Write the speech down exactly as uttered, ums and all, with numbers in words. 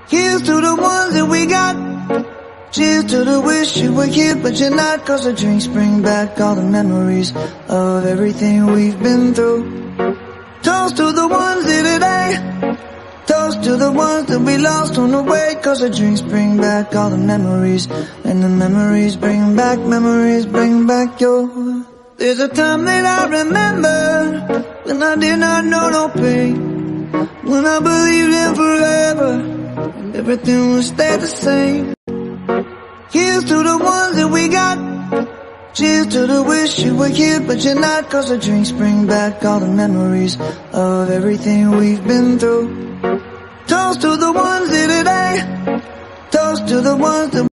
Here's to the ones that we got. Cheers to the wish you were here but you're not. Cause the drinks bring back all the memories of everything we've been through. Toast to the ones here today. Toast to the ones that we lost on the way. Cause the drinks bring back all the memories, and the memories bring back, memories bring back your. There's a time that I remember when I did not know no pain, when I believed in forever and everything would stay the same. Here's to the ones that we got. Cheers to the wish you were here but you're not. Cause the drinks bring back all the memories of everything we've been through. Toast to the ones here today. Toast to the ones that